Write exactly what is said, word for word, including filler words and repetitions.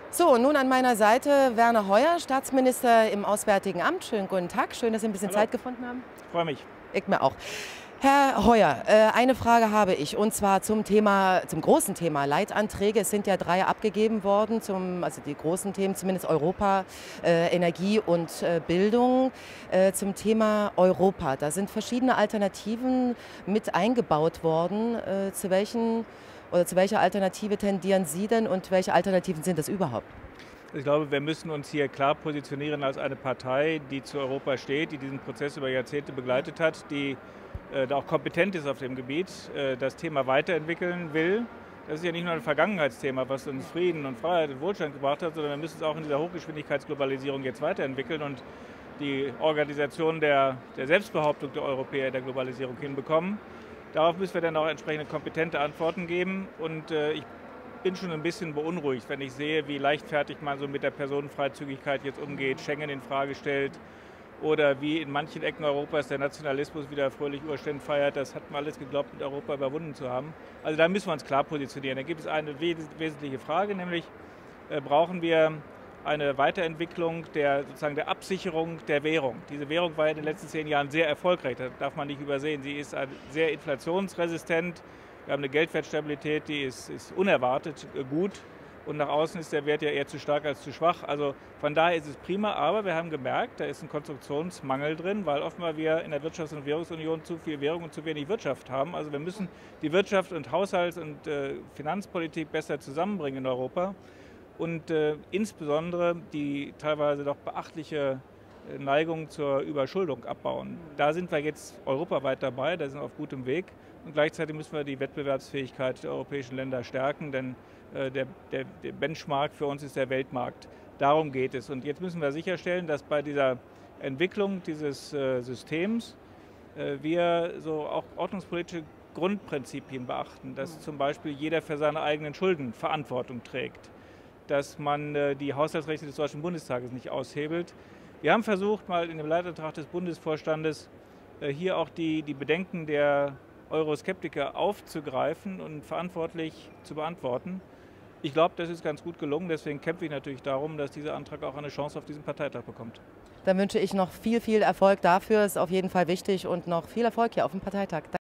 So, nun an meiner Seite Werner Hoyer, Staatsminister im Auswärtigen Amt. Schönen guten Tag, schön, dass Sie ein bisschen Hallo, Zeit gefunden haben. freue mich. Ich mir auch. Herr Hoyer, äh, eine Frage habe ich, und zwar zum Thema, zum großen Thema Leitanträge. Es sind ja drei abgegeben worden, zum, also die großen Themen, zumindest Europa, äh, Energie und äh, Bildung. Äh, zum Thema Europa, da sind verschiedene Alternativen mit eingebaut worden. Äh, zu welchen oder zu welcher Alternative tendieren Sie denn und welche Alternativen sind das überhaupt? Ich glaube, wir müssen uns hier klar positionieren als eine Partei, die zu Europa steht, die diesen Prozess über Jahrzehnte begleitet hat, die äh, da auch kompetent ist auf dem Gebiet, äh, das Thema weiterentwickeln will. Das ist ja nicht nur ein Vergangenheitsthema, was uns Frieden und Freiheit und Wohlstand gebracht hat, sondern wir müssen es auch in dieser Hochgeschwindigkeitsglobalisierung jetzt weiterentwickeln und die Organisation der, der Selbstbehauptung der Europäer in der Globalisierung hinbekommen. Darauf müssen wir dann auch entsprechende kompetente Antworten geben. Und äh, ich bin schon ein bisschen beunruhigt, wenn ich sehe, wie leichtfertig man so mit der Personenfreizügigkeit jetzt umgeht, Schengen in Frage stellt oder wie in manchen Ecken Europas der Nationalismus wieder fröhlich Urstände feiert. Das hat man alles geglaubt, mit Europa überwunden zu haben. Also da müssen wir uns klar positionieren. Da gibt es eine wes wesentliche Frage, nämlich äh, brauchen wir eine Weiterentwicklung der, sozusagen der Absicherung der Währung. Diese Währung war in den letzten zehn Jahren sehr erfolgreich, das darf man nicht übersehen. Sie ist sehr inflationsresistent, wir haben eine Geldwertstabilität, die ist, ist unerwartet gut und nach außen ist der Wert ja eher zu stark als zu schwach. Also von daher ist es prima, aber wir haben gemerkt, da ist ein Konstruktionsmangel drin, weil offenbar wir in der Wirtschafts- und Währungsunion zu viel Währung und zu wenig Wirtschaft haben. Also wir müssen die Wirtschaft und Haushalts- und äh, Finanzpolitik besser zusammenbringen in Europa. Und äh, insbesondere die teilweise doch beachtliche äh, Neigung zur Überschuldung abbauen. Da sind wir jetzt europaweit dabei, da sind wir auf gutem Weg. Und gleichzeitig müssen wir die Wettbewerbsfähigkeit der europäischen Länder stärken, denn äh, der, der, der Benchmark für uns ist der Weltmarkt. Darum geht es. Und jetzt müssen wir sicherstellen, dass bei dieser Entwicklung dieses äh, Systems äh, wir so auch ordnungspolitische Grundprinzipien beachten, dass zum Beispiel jeder für seine eigenen Schulden Verantwortung trägt, dass man äh, die Haushaltsrechte des Deutschen Bundestages nicht aushebelt. Wir haben versucht, mal in dem Leitantrag des Bundesvorstandes äh, hier auch die, die Bedenken der Euroskeptiker aufzugreifen und verantwortlich zu beantworten. Ich glaube, das ist ganz gut gelungen. Deswegen kämpfe ich natürlich darum, dass dieser Antrag auch eine Chance auf diesem Parteitag bekommt. Dann wünsche ich noch viel, viel Erfolg dafür. Ist auf jeden Fall wichtig und noch viel Erfolg hier auf dem Parteitag.